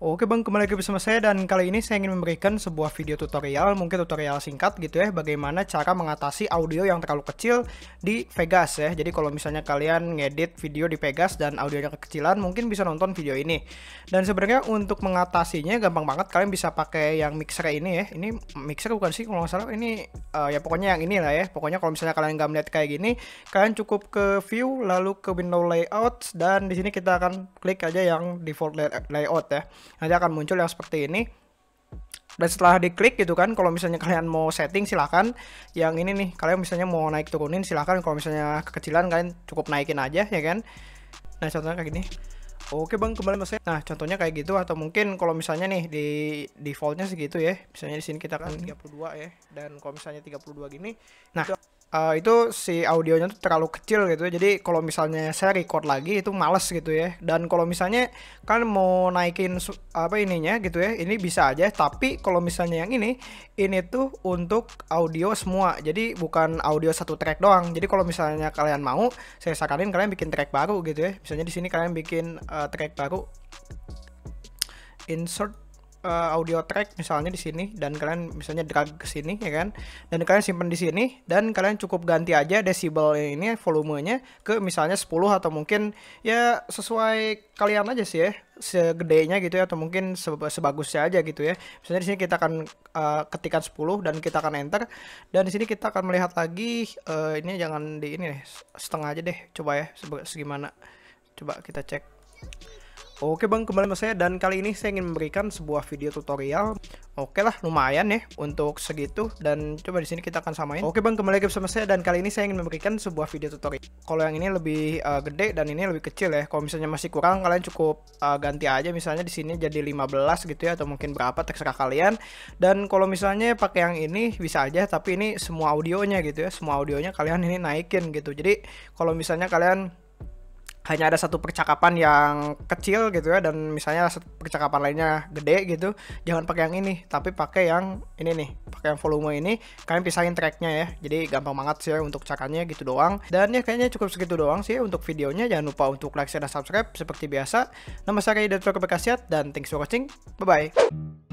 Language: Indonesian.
Oke bang, kembali lagi bersama saya dan kali ini saya ingin memberikan sebuah video tutorial, mungkin tutorial singkat gitu ya, bagaimana cara mengatasi audio yang terlalu kecil di Vegas ya. Jadi kalau misalnya kalian ngedit video di Vegas dan audionya kekecilan, mungkin bisa nonton video ini. Dan sebenarnya untuk mengatasinya gampang banget, kalian bisa pakai yang mixer ini ya. Ini mixer bukan sih kalau nggak salah, ini ya pokoknya yang ini lah ya. Pokoknya kalau misalnya kalian nggak melihat kayak gini, kalian cukup ke view, lalu ke window layout, dan di sini kita akan klik aja yang default layout ya. Nanti akan muncul yang seperti ini. Dan setelah diklik gitu kan, kalau misalnya kalian mau setting silahkan. Yang ini nih, kalian misalnya mau naik turunin silahkan. Kalau misalnya kekecilan kalian cukup naikin aja ya kan. Nah contohnya kayak gini. Oke bang, kembali mas. Nah contohnya kayak gitu, atau mungkin kalau misalnya nih di defaultnya segitu ya. Misalnya di sini kita kan 32 ya. Dan kalau misalnya 32 gini, nah itu si audionya tuh terlalu kecil gitu. Jadi kalau misalnya saya record lagi itu males gitu ya. Dan kalau misalnya kan mau naikin apa ininya gitu ya, ini bisa aja. Tapi kalau misalnya yang ini tuh untuk audio semua. Jadi bukan audio satu track doang. Jadi kalau misalnya kalian mau, saya saranin kalian bikin track baru gitu ya. Misalnya di sini kalian bikin track baru, insert audio track misalnya di sini, dan kalian misalnya drag ke sini ya kan, dan kalian simpan di sini, dan kalian cukup ganti aja desibel ini, volumenya ke misalnya 10 atau mungkin ya sesuai kalian aja sih ya, segedenya gitu ya, atau mungkin sebagusnya aja gitu ya. Misalnya di sini kita akan ketikkan 10 dan kita akan enter, dan di sini kita akan melihat lagi ini jangan di ini deh, setengah aja deh, coba ya segimana, coba kita cek. Oke bang, kembali sama saya dan kali ini saya ingin memberikan sebuah video tutorial. Oke lah, lumayan ya untuk segitu, dan coba di sini kita akan samain. Oke bang, kembali lagi bersama saya dan kali ini saya ingin memberikan sebuah video tutorial. Kalau yang ini lebih gede dan ini lebih kecil ya. Kalau misalnya masih kurang, kalian cukup ganti aja, misalnya di sini jadi 15 gitu ya, atau mungkin berapa terserah kalian. Dan kalau misalnya pakai yang ini bisa aja, tapi ini semua audionya gitu ya, semua audionya kalian ini naikin gitu. Jadi kalau misalnya kalian hanya ada satu percakapan yang kecil gitu ya, dan misalnya percakapan lainnya gede gitu, jangan pakai yang ini, tapi pakai yang ini nih, pakai yang volume ini. Kalian pisahin tracknya ya. Jadi gampang banget sih ya untuk caranya, gitu doang. Dan ya kayaknya cukup segitu doang sih untuk videonya. Jangan lupa untuk like, share, dan subscribe seperti biasa. Nama saya Dr. Bekasiat dan thanks for watching. Bye bye.